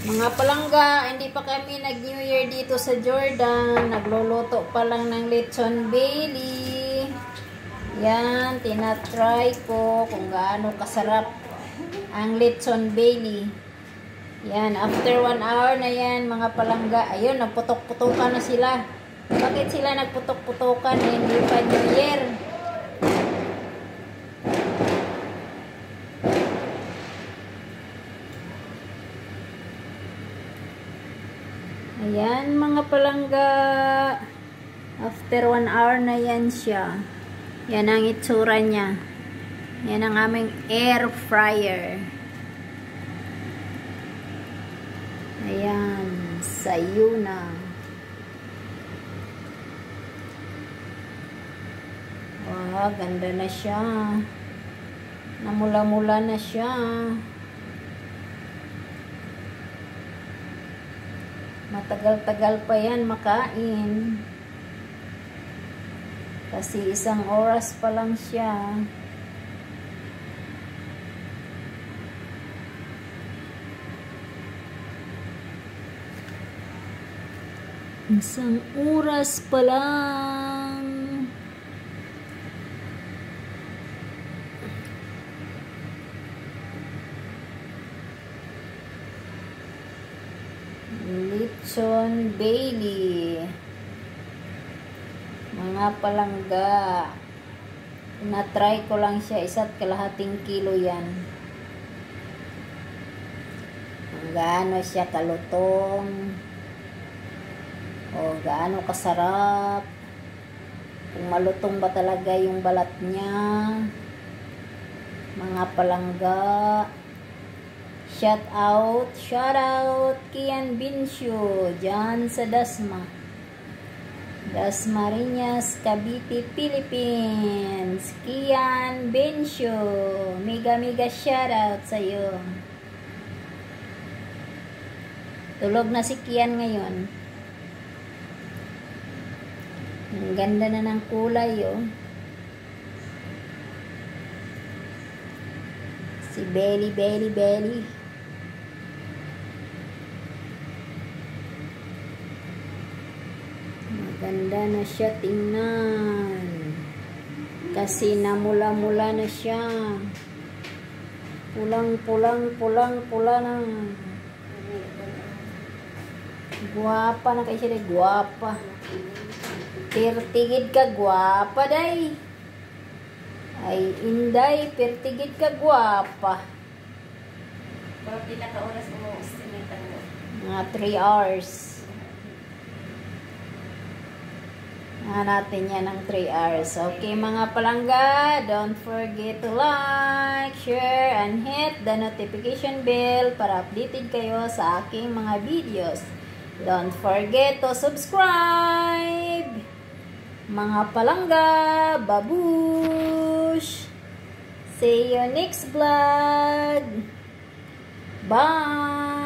Mga palangga, hindi pa kami nag-New Year dito sa Jordan. Nagluluto pa lang ng lechon Bailey. Yan, tinatry ko kung gaano kasarap ang lechon Bailey. Yan, after 1 hour na yan, mga palangga. Ayun, nagputok-putokan na sila. Bakit sila nagputok-putokan? Hindi pa New Year. Ayan mga palangga, after 1 hour na yan siya. Yan ang itsura niya. Yan ang aming air fryer. Ayan, sayo na. Wow, ganda na siya. Namula-mula na siya. Matagal-tagal pa yan makain. Kasi 1 oras pa lang siya. Isang oras pa lang. Lechon Bailey. Mga palangga. Na-try ko lang siya. 1.5 kilo yan. Kung gaano siya kalutong. O gaano kasarap. Kung malutong ba talaga yung balat niya. Mga palangga. Shout out Kian Binsyo dyan sa Dasma Dasmariñas, Cavite, Philippines. Kian Binsyo, mega shout out sa iyo. Tulog na si Kian ngayon. Ang ganda na ng kulay oh. Si Bailey. Maganda na siya tingnan. Kasi namula-mula na siya. Pula na. Guwapa na kayo siya. Guwapa. Pertigid ka guwapa day. Ay, inday, pertigid ka guwapa. Pero pinaka-oras mo, estimate mo? Mga 3 hours. Natin yan ng 3 hours. Okay mga palangga, don't forget to like, share, and hit the notification bell para updated kayo sa aking mga videos. Don't forget to subscribe. Mga palangga, babush! See you next vlog. Bye!